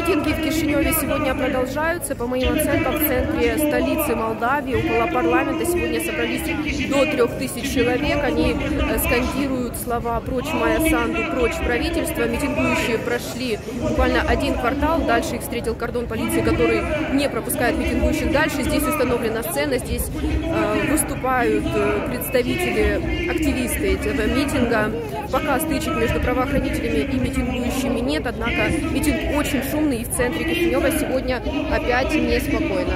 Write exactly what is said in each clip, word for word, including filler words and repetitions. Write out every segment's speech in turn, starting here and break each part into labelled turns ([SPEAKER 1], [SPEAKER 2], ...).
[SPEAKER 1] Митинги в Кишиневе сегодня продолжаются. По моим оценкам, в центре столицы Молдавии, около парламента, сегодня собрались до трех тысяч человек. Они скандируют слова «Прочь Майя Санду», «Прочь правительство». Митингующие прошли буквально один квартал. Дальше их встретил кордон полиции, который не пропускает митингующих дальше. Здесь установлена сцена, здесь э, выступают представители, активисты этого митинга. Пока стычек между правоохранителями и митингующими нет, однако митинг очень шумный, и в центре Кишинева сегодня опять неспокойно.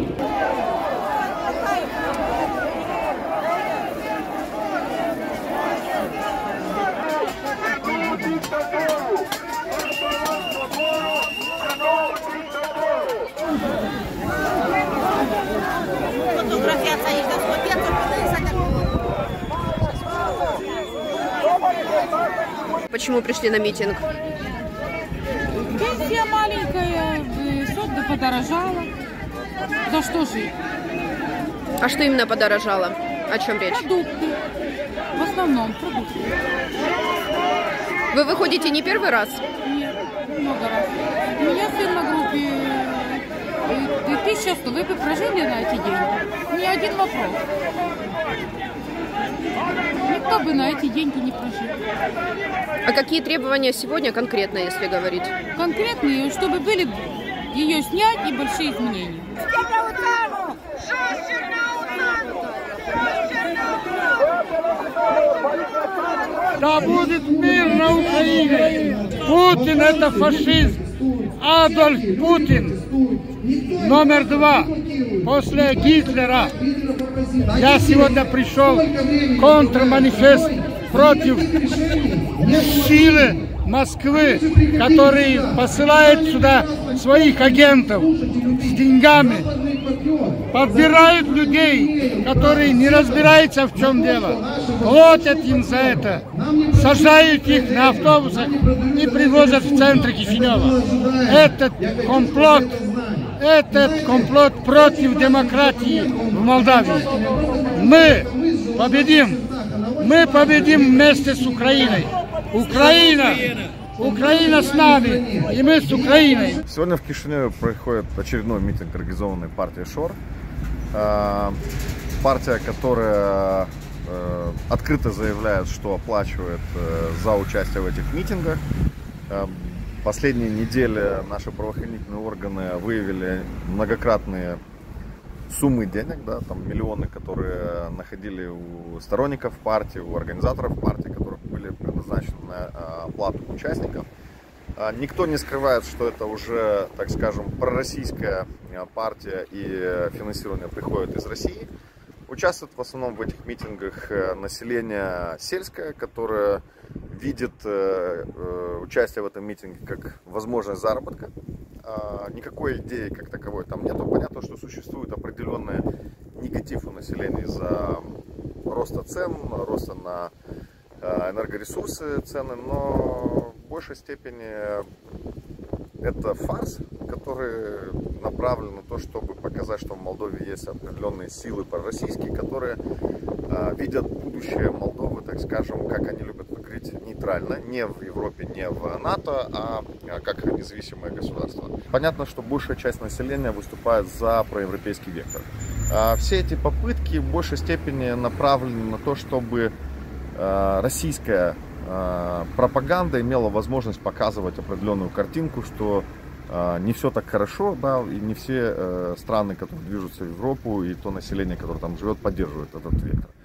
[SPEAKER 1] Почему пришли на митинг?
[SPEAKER 2] Пенсия маленькая, сода подорожала. За что жить?
[SPEAKER 1] А что именно подорожало? О чем речь?
[SPEAKER 2] Продукты. В основном продукты.
[SPEAKER 1] Вы выходите не первый раз?
[SPEAKER 2] Нет, много раз. У меня сын на группе тысяча сто. Вы бы прожили на эти деньги? Ни один вопрос. Никто бы на эти деньги не прожил.
[SPEAKER 1] А какие требования сегодня конкретно, если говорить?
[SPEAKER 2] Конкретные, чтобы были ее снять и большие изменения.
[SPEAKER 3] Да будет мир на Украине. Путин — это фашизм. Адольф Путин номер два после Гитлера. Я сегодня пришел контрманифест против силы Москвы, которые посылают сюда своих агентов с деньгами, подбирают людей, которые не разбираются, в чем дело, платят им за это, сажают их на автобусах и привозят в центр Кишинева. Этот комплот, этот комплот против демократии в Молдавии. Мы победим, мы победим вместе с Украиной. Украина! Украина с нами, и мы с Украиной.
[SPEAKER 4] Сегодня в Кишиневе проходит очередной митинг, организованный партией ШОР. Партия, которая открыто заявляет, что оплачивает за участие в этих митингах. Последние недели наши правоохранительные органы выявили многократные суммы денег, да, там миллионы, которые находили у сторонников партии, у организаторов партии, которые были предназначены на оплату участников. Никто не скрывает, что это уже, так скажем, пророссийская партия, и финансирование приходит из России. Участвует в основном в этих митингах население сельское, которое видит участие в этом митинге как возможность заработка. Никакой идеи как таковой там нету. Понятно, что существует определенный негатив у населения из-за роста цен, роста на энергоресурсы, цены, но в большей степени это фарс, который направлен на то, чтобы показать, что в Молдове есть определенные силы пророссийские, которые э, видят будущее Молдовы, так скажем, как они любят говорить, нейтрально, не в Европе, не в НАТО, а как независимое государство. Понятно, что большая часть населения выступает за проевропейский вектор. А все эти попытки в большей степени направлены на то, чтобы э, российская пропаганда имела возможность показывать определенную картинку, что э, не все так хорошо, да, и не все э, страны, которые движутся в Европу, и то население, которое там живет, поддерживают этот вектор.